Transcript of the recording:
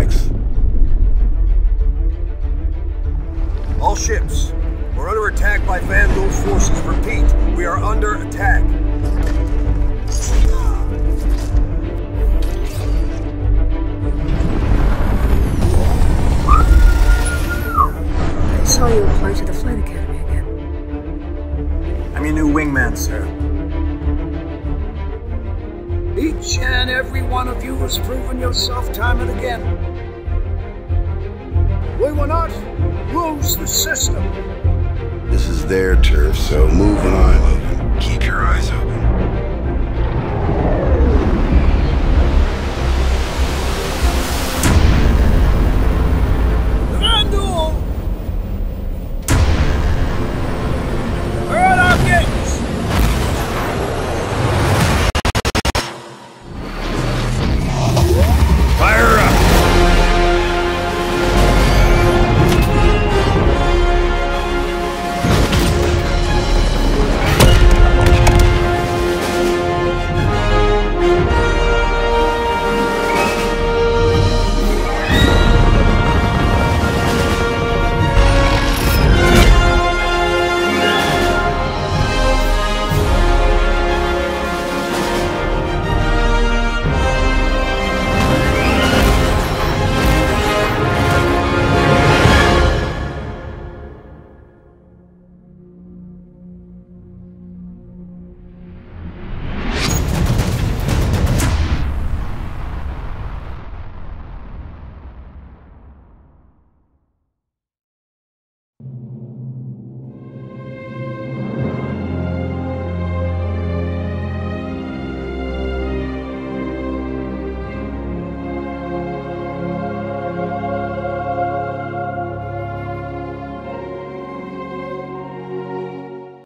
flags. All ships, we're under attack by Vandal's forces. Repeat, we are under attack. I saw you apply to the Flight Academy again. I'm your new wingman, sir. Each and every one of you has proven yourself time and again. We will not lose the system. This is their turf, so move when I'm moving. Keep your eyes open.